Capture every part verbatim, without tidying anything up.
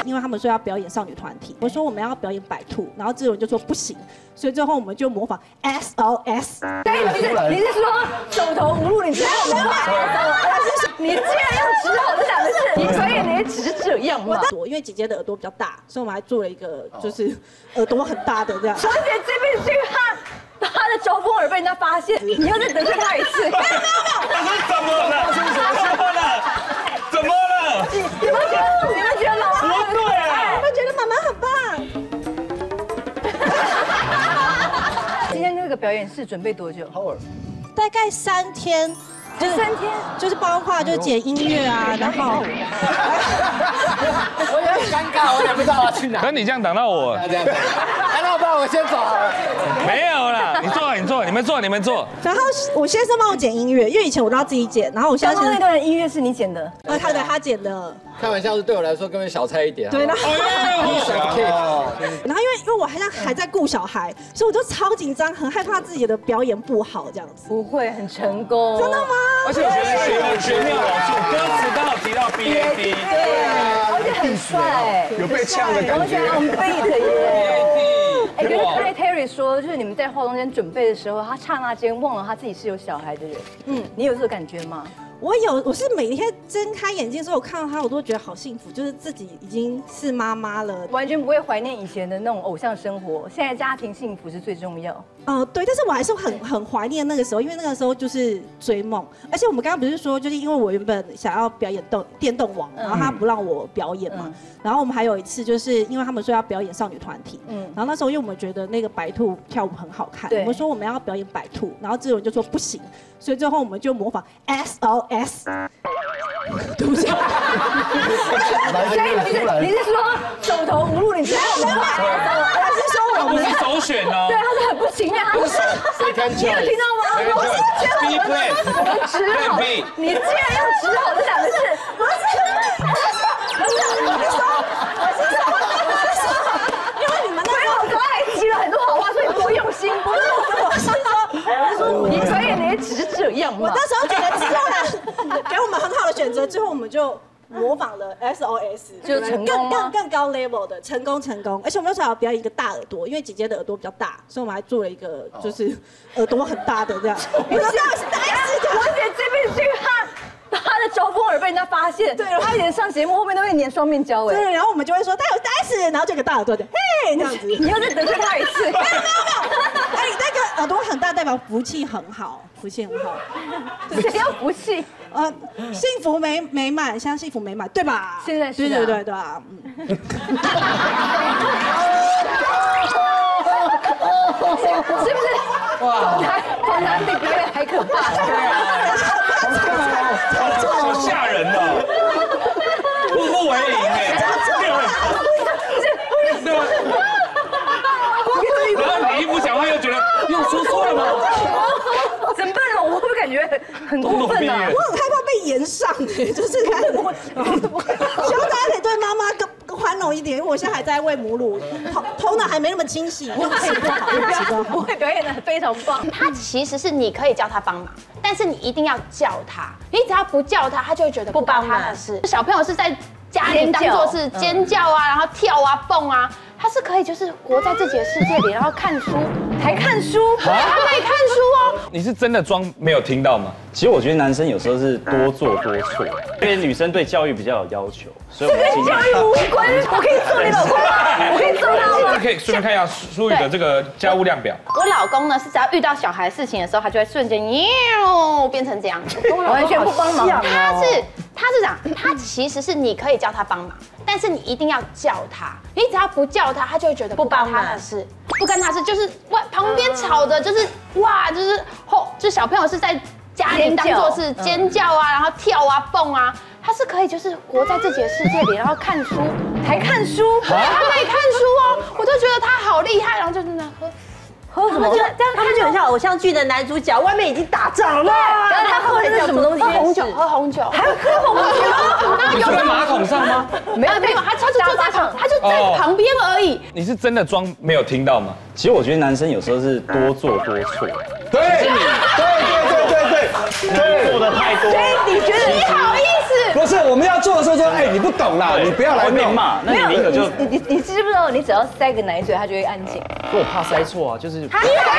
因为他们说要表演少女团体，我说我们要表演摆兔，然后志文就说不行，所以最后我们就模仿 S O S。 对，你是你是说走投无路，你知道吗？你竟然用指头这两个字，你所以你只是这样吗？ 因为姐姐的耳朵比较大，所以我们还做了一个就是耳朵很大的这样。 小姐这边去看。 他的招风耳被人家发现，你又再得罪他一次。没有没有没有， 他说怎么了？怎么了？怎么了？ 你们觉得你们觉得妈妈不对啊？ 你们觉得妈妈很棒？ 今天这个表演是准备多久？ 大概三天。 就三天， 就是包括就剪音乐啊，然后我有点尴尬，我也不知道我要去哪。 可你这样挡到我， 这样，哎，那我不然我先走好了。 没有啦，你坐，你坐，你们坐，你们坐。 然后我先生帮我剪音乐，因为以前我都要自己剪，然后我现在刚刚那段音乐是你剪的， 呃，他的他剪的。 开玩笑是对我来说根本小菜一碟。 对，然后哦， 然后因为因为我还在还在顾小孩，所以我就超紧张，很害怕自己的表演不好这样子。 不会很成功， 真的吗？ 而且我觉得学学妙老师歌词刚好提到 B A D， 对，而且很帅， 有被呛的感觉。 我喜欢 on beat 耶。哎，可是刚才 Terry 说，就是你们在化妆间准备的时候，他刹那间忘了他自己是有小孩的人。嗯，你有这个感觉吗？ 我有，我是每天睁开眼睛的时候，我看到他，我都觉得好幸福，就是自己已经是妈妈了， 完全不会怀念以前的那种偶像生活。现在家庭幸福是最重要。 呃，对，但是我还是很很怀念那个时候，因为那个时候就是追梦，而且我们刚刚不是说，就是因为我原本想要表演动电动王，然后他不让我表演嘛，嗯、然后我们还有一次就是因为他们说要表演少女团体，嗯，然后那时候因为我们觉得那个白兔跳舞很好看，我们说我们要表演摆兔，然后志文就说不行，所以最后我们就模仿 S O S。 对不起，所以你是你是说走投无路，你知道吗？他是说我们不是首选哦， 对，他是很不情愿，他是你有听到吗？我是觉得我们我们只好，你竟然用只好这两个字，不是，不是，我是说，我是说，我是说，因为你们那时候刚才提了很多好话，所以多用心，不是我是说，我是说你所以你只是这样嘛？ 我那时候觉得之后呢，给我们很好的选择，之后我们就。 模仿了 S O S， 就成功更更更高 level 的成功成功，而且我们那时候还要表演一个大耳朵，因为姐姐的耳朵比较大，所以我们还做了一个就是耳朵很大的这样。你知道是大概是我姐这边去看。 他的招风耳被人家发现，对，他以前上节目后面都会粘双面胶，哎， 对，然后我们就会说他有 S， 然后这个大耳朵就嘿这样子， 你又再得罪他一次，没有没有没有，哎，那个耳朵很大代表福气很好，福气很好， 谁要福气？ 呃，幸福美美满，像幸福美满，对吧？ 现在是， 对对对对啊，嗯。 是不是？哇，访谈比表演还可怕。对啊。 好吓人哦！步步为营哎，对吧？然后你一不讲话又觉得又说错了吗？ 怎么办啊？我会不会感觉很过分啊？ 我很害怕被延上哎，就是开始，希望大家可以对妈妈更宽容一点，因为我现在还在喂母乳，头头脑还没那么清晰，对不起不好，对不起不好。 不会表演的非常棒。 他其实是你可以叫他帮忙，但是你一定要叫他，你只要不叫他，他就会觉得不帮他的事。小朋友是在家里当做是尖叫啊，然后跳啊蹦啊。 他是可以就是活在自己的世界里，然后看书，还看书，对，他可以看书哦。 你是真的装没有听到吗？ 其实我觉得男生有时候是多做多错，因为女生对教育比较有要求，所以我们这跟教育无关。我可以揍你老公吗？我可以揍他吗？ 可以顺便看一下淑宇的这个家务量表。 我老公呢是只要遇到小孩事情的时候，他就会瞬间哟变成这样， 完全不帮忙。 他是他是这样，他其实是你可以叫他帮忙，但是你一定要叫他，你只要不叫他，他就会觉得不帮他的事，不干他事，就是哇旁边吵的，就是哇就是后，就小朋友是在家里当做是尖叫啊，然后跳啊蹦啊。 他是可以就是活在自己的世界里，然后看书，还看书，对，他可以看书哦，我就觉得他好厉害，然后就真的喝。 喝什么？就这样， 他们就很像偶像剧的男主角，外面已经打仗了。 然后他喝的是什么东西？ 喝红酒，喝红酒， 还要喝红酒？ 你坐在马桶上吗？ 没有没有，他他就坐在旁，他就在旁边而已。 你是真的装没有听到吗？ 其实我觉得男生有时候是多做多错。 对对对对对对，做的太多。 所以你觉得你好意思？ 不是，我我们要做的时候说，哎，你不懂啦，你不要来被骂。那你宁可就你你你知不知道，你只要塞个奶嘴，他就会安静。 我怕塞错啊，就是。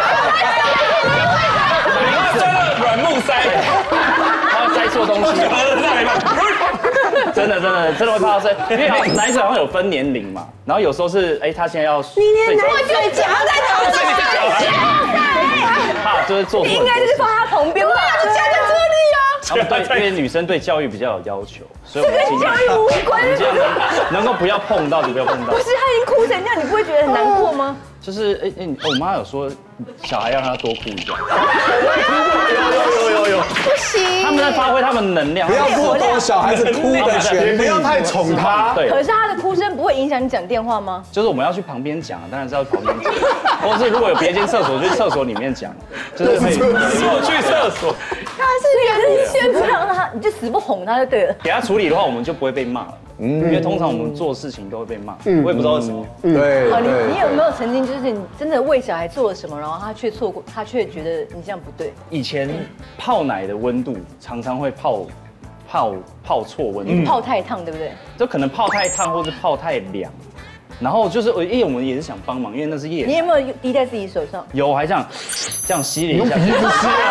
真的软木塞， 他塞错东西。真的真的真的会怕塞，因为男生好像有分年龄嘛，然后有时候是哎，他现在要你连奶嘴夹在头上， 怕就是做错。 你应该就是放他旁边吧，夹在这里啊。 他们对，因为女生对教育比较有要求，所以这跟教育无关。 这样能够不要碰到就不要碰到。 不是，他已经哭成这样，你不会觉得很难过吗？ 就是哎哎，我妈有说小孩让他多哭一下。有有有有， 不行。 他们在发挥他们能量， 不要剥夺小孩子哭的权利，不要太宠他。 对。 可是他的哭声不会影响你讲电话吗？ 就是我们要去旁边讲，当然是要旁边讲，或者是如果有别间厕所，就去厕所里面讲，就是可以我去厕所。 他是先不让他，你就死不哄他就对了。 给他处理的话，我们就不会被骂了。嗯，因为通常我们做事情都会被骂，我也不知道为什么。 对， 你你有没有曾经就是你真的为小孩做了什么，然后他却错过，他却觉得你这样不对？ 以前泡奶的温度常常会泡泡泡错温度， 泡太烫，对不对？ 就可能泡太烫或是泡太凉，然后就是我，因为我们也是想帮忙，因为那是夜。 你有没有滴在自己手上？ 有，还这样这样吸了一下。 鼻子吸啊！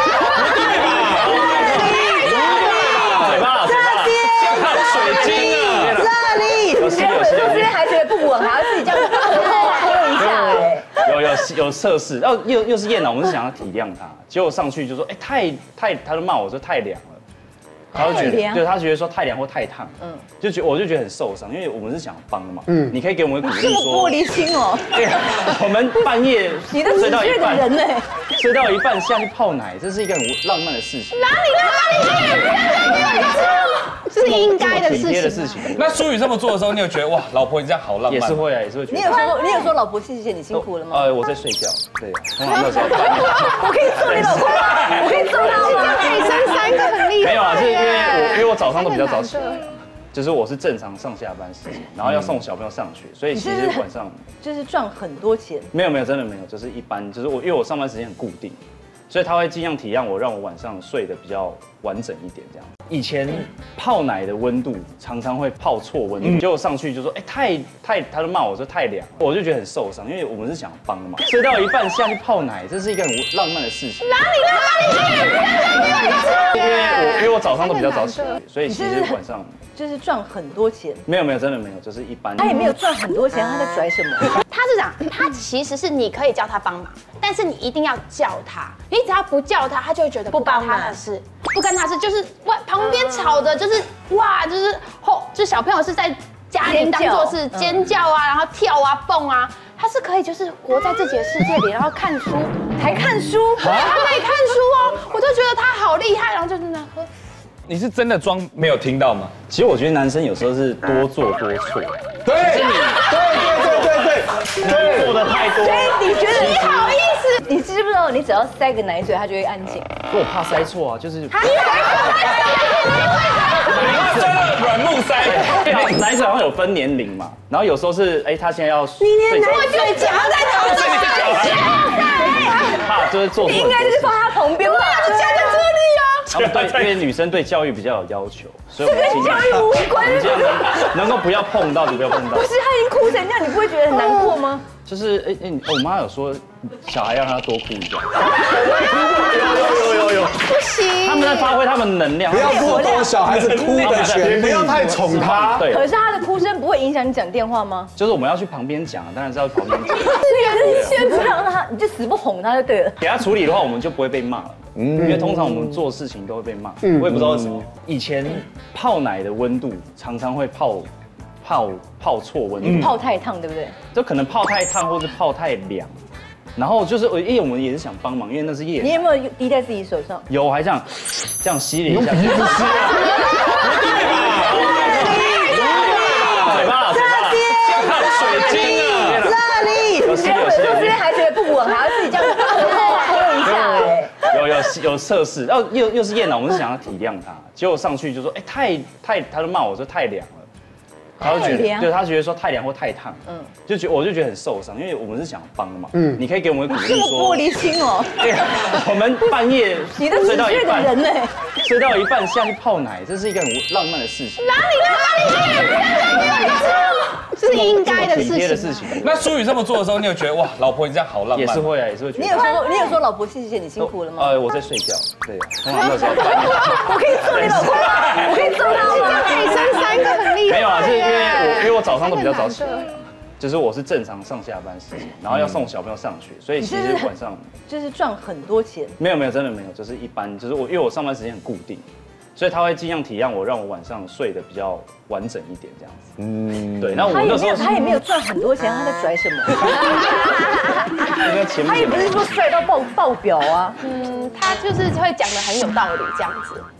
嘴巴，嘴巴，看水晶啊！ 这里，有些有些这边还觉得不稳，还要自己这样喝一下。哎， 有有有测试，然后又又是夜奶，我们是想要体谅他，结果上去就说，哎，太太，他就骂我说太凉了。他就觉得，对他觉得说太凉或太烫，嗯，就觉我就觉得很受伤，因为我们是想帮的嘛，嗯，你可以给我们鼓励说， 玻璃心哦， 对，我们半夜睡到一半， 人呢， 睡到一半下去泡奶，这是一个很浪漫的事情。 哪里哪里？这是应该的事情。 那舒宇这么做的时候，你有觉得哇，老婆你这样好浪漫？ 也是会啊，也是会觉得。 你有说你有说老婆谢谢你辛苦了吗？ 呃，我在睡觉，对，那时候。 我可以揍你老婆吗？我可以揍她吗？ 可以生三个很厉害。 没有啊，是因为我因为我早上都比较早起来，就是我是正常上下班时间，然后要送小朋友上学，所以其实晚上就是赚很多钱。 没有没有，真的没有，就是一般，就是我因为我上班时间很固定，所以他会尽量体谅我，让我晚上睡得比较完整一点这样。以前泡奶的温度常常会泡错温度，结果上去就说，哎，太太，他就骂我说太凉，我就觉得很受伤，因为我们是想帮的嘛。睡到一半下去泡奶，这是一个很浪漫的事情。 哪里哪里？ 因为我因为我早上都比较早起，所以其实晚上就是赚很多钱。 没有没有，真的没有，就是一般。 他也没有赚很多钱，他在拽什么？ 他是这样，他其实是你可以叫他帮忙，但是你一定要叫他，你只要不叫他，他就会觉得不帮他的事，不跟他是，就是哇旁边吵的，就是哇，就是后，就小朋友是在家里当做是尖叫啊，然后跳啊蹦啊，他是可以就是活在自己的世界里，然后看书， 还看书， 对，他可以看书哦，我就觉得他好厉害，然后就真的喝。 你是真的装没有听到吗？ 其实我觉得男生有时候是多做多错， 对，对对对对对， 做的太多。 所以你觉得你好意思？你知不知道，你只要塞个奶嘴，他就会安静。 我怕塞错啊，就是。 真的软木塞， 男生好像有分年龄嘛，然后有时候是哎，他现在要你连奶嘴夹在头上， 怕就是做错。 你应该就是放他旁边吧，夹在这里啊。 他们对，因为女生对教育比较有要求，所以我们跟教育无关。 这样能够不要碰到就不要碰到。 不是，他已经哭成这样，你不会觉得很难过吗？ 就是哎哎，我妈有说小孩让他多哭一下。有有有有， 不行。 他们在发挥他们能量， 不要剥夺小孩子哭的权利，不要太宠他。 对。 可是他的哭声不会影响你讲电话吗？ 就是我们要去旁边讲，当然是要旁边讲。 是先不让他，你就死不哄他就对了。 给他处理的话，我们就不会被骂了。嗯，因为通常我们做事情都会被骂，我也不知道为什么。以前泡奶的温度常常会泡泡泡错温度， 泡太烫，对不对？ 就可能泡太烫或是泡太凉，然后就是我因为我们也是想帮忙，因为那是夜。 你有没有滴在自己手上？ 有，还这样这样吸了一下。鼻子吸啊！嘴巴，嘴巴，看水晶啊！ 这里，有些有些这边还觉得不稳，还要自己这样喝一下。 有有有测试，然后又又是夜奶，我们是想要体谅他，结果上去就说，哎，太太，他就骂我说太凉了，他就觉得，对他觉得说太凉或太烫，嗯，就觉我就觉得很受伤，因为我们是想帮的嘛，嗯，你可以给我们鼓励说， 这么玻璃心哦， 对，我们半夜你都睡到一半，人呢， 睡到一半下去泡奶，这是一个很浪漫的事情。 哪里哪里哪里？这是应该的事情。 的事情。 那舒宇这么做的时候，你有觉得哇，老婆你这样好浪漫？ 也是会啊，也是会觉得。 你有说你有说老婆谢谢你辛苦了吗？ 呃，我在睡觉，对，通常那时候。 我可以做你老婆吗？我可以做他吗？ 可以生三个很厉害。 没有啊，是因为我因为我早上都比较早起来。就是我是正常上下班时间，然后要送小朋友上学，所以其实晚上就是赚很多钱。 没有没有，真的没有，就是一般，就是我因为我上班时间很固定，所以他会尽量体谅我，让我晚上睡得比较完整一点这样子。嗯，对。那我那时候他也没有赚很多钱，他在拽什么？他也不是说帅到爆爆表啊。 嗯，他就是会讲得很有道理这样子。